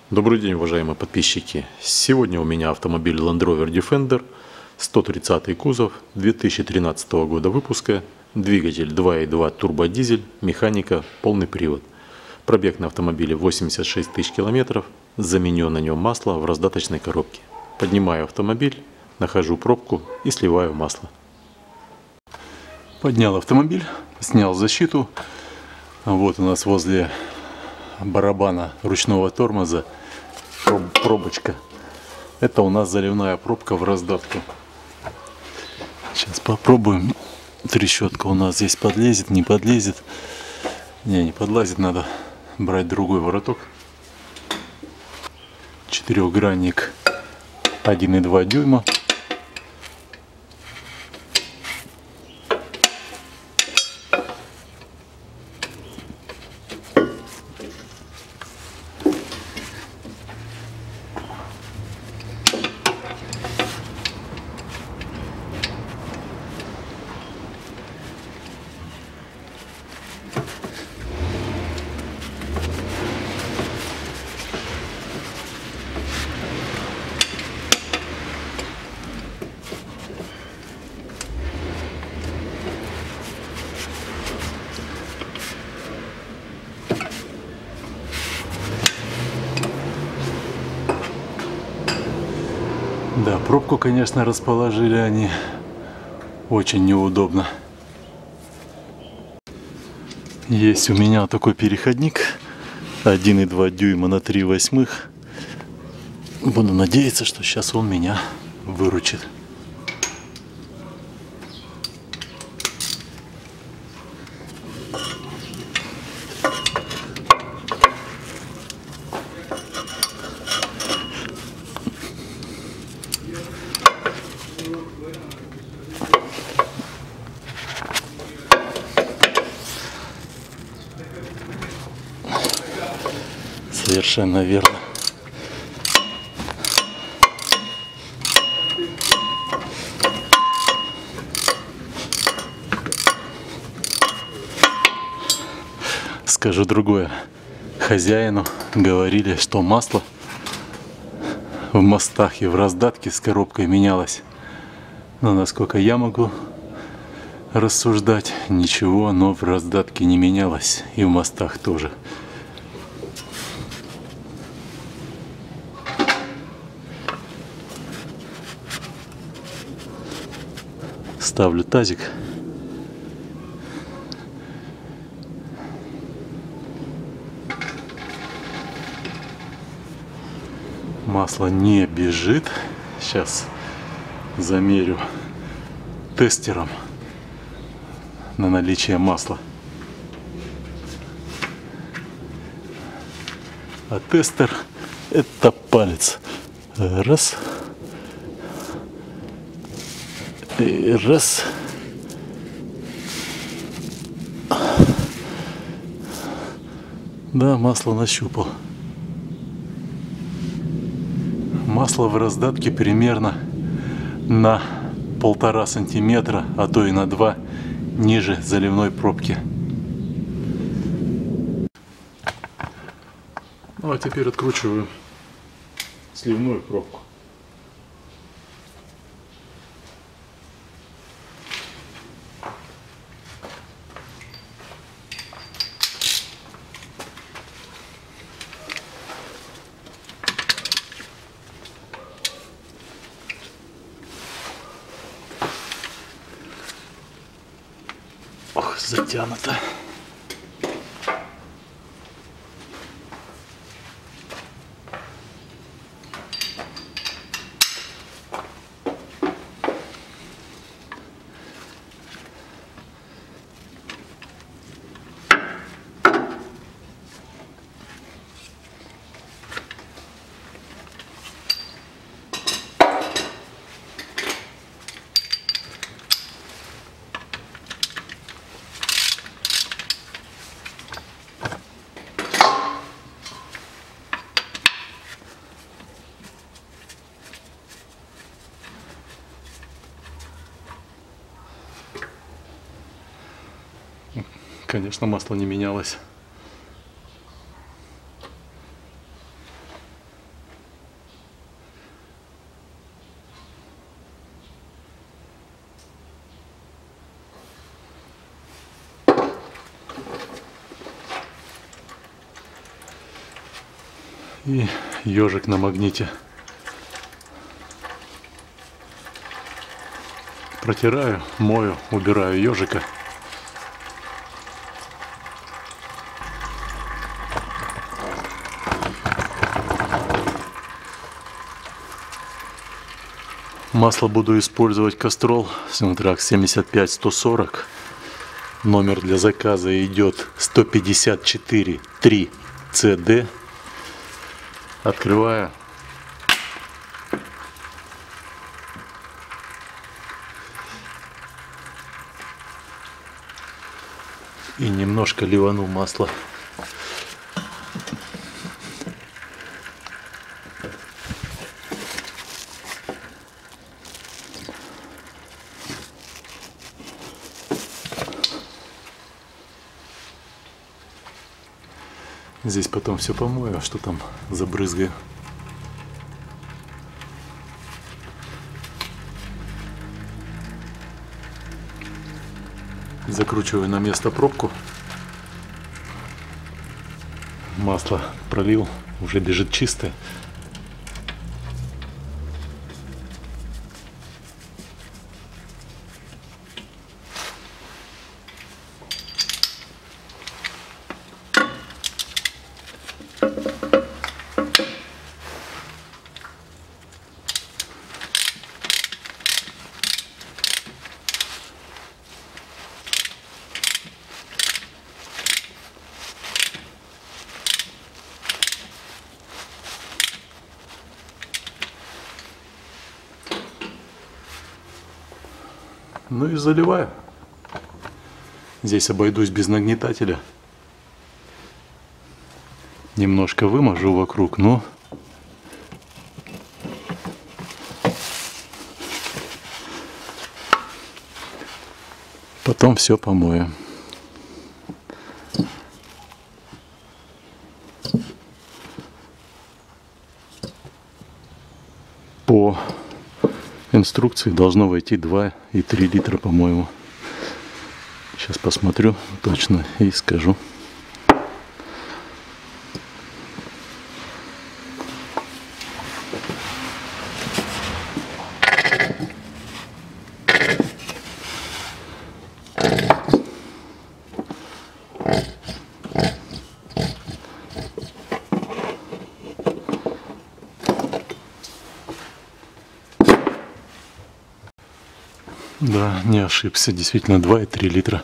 Добрый день, уважаемые подписчики! Сегодня у меня автомобиль Land Rover Defender, 130-й кузов, 2013 года выпуска, двигатель 2.2 турбодизель, механика, полный привод. Пробег на автомобиле 86 тысяч километров, заменю на нем масло в раздаточной коробке. Поднимаю автомобиль, нахожу пробку и сливаю масло. Поднял автомобиль, снял защиту. Вот у нас возле барабана ручного тормоза пробочка. Это у нас заливная пробка в раздатку. Сейчас попробуем. Трещотка у нас здесь подлезет, не подлезет. Не подлазит, надо брать другой вороток. Четырехгранник 1,2 дюйма. Да, пробку, конечно, расположили они очень неудобно. Есть у меня такой переходник 1,2 дюйма на 3/8. Буду надеяться, что сейчас он меня выручит. Совершенно верно. Скажу другое. Хозяину говорили, что масло в мостах и в раздатке с коробкой менялось. Но насколько я могу рассуждать, ничего, но в раздатке не менялось. И в мостах тоже. Ставлю тазик. Масло не бежит. Сейчас замерю тестером на наличие масла. А тестер — это палец. Раз. И раз. Да, масло нащупал. Масло в раздатке примерно на 1,5 сантиметра, а то и на 2 ниже заливной пробки. Ну а теперь откручиваю сливную пробку. Ох, затянуто. Конечно, масло не менялось. И ежик на магните. Протираю, мою, убираю ежика. Масло буду использовать Castrol Sinotrax 75-140. Номер для заказа идет 154 3 CD. Открываю. И немножко ливану масла. Здесь потом все помою, что там забрызгаю. Закручиваю на место пробку. Масло пролил, уже бежит чистое. Ну и заливаю. Здесь обойдусь без нагнетателя. Немножко вымажу вокруг, но потом все помою. По инструкции должно войти 2 и 3 литра, по-моему. Сейчас посмотрю точно и скажу. Да, не ошибся, действительно 2 и 3 литра.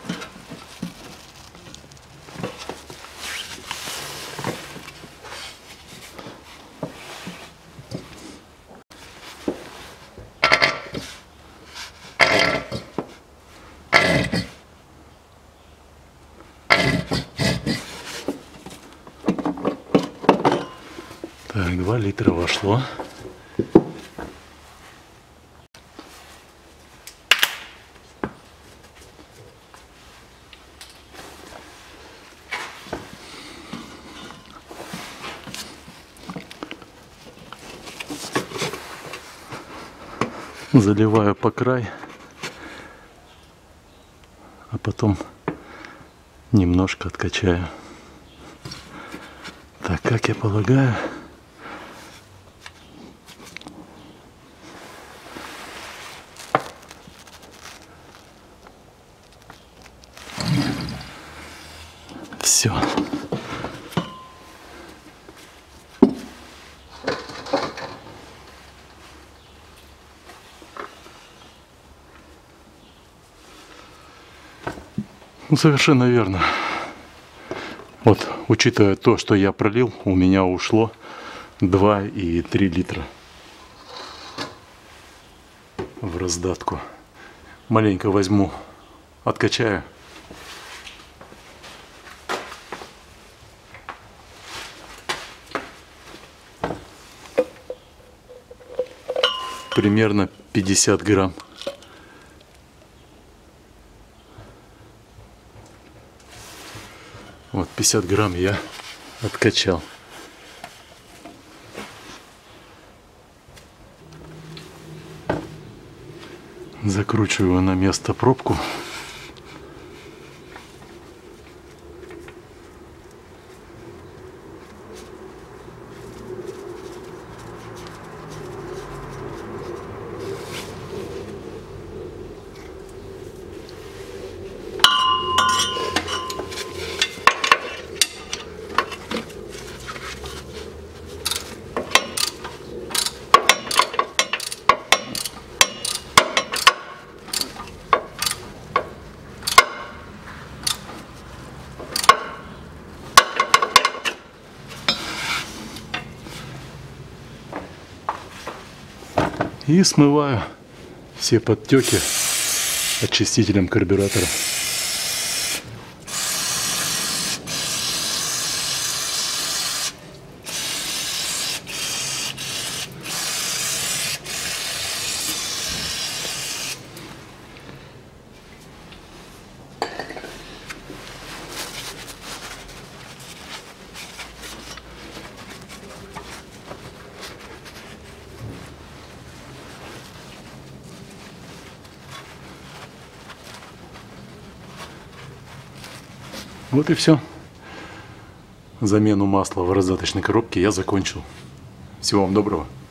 Так, 2 литра вошло. Заливаю по край, а потом немножко откачаю. Так, как я полагаю, все. Ну, совершенно верно. Вот, учитывая то, что я пролил, у меня ушло 2 и 3 литра в раздатку. Маленько возьму, откачаю. Примерно 50 грамм. Вот 50 грамм я откачал. Закручиваю на место пробку. И смываю все подтеки очистителем карбюратора. Вот и все. Замену масла в раздаточной коробке я закончил. Всего вам доброго.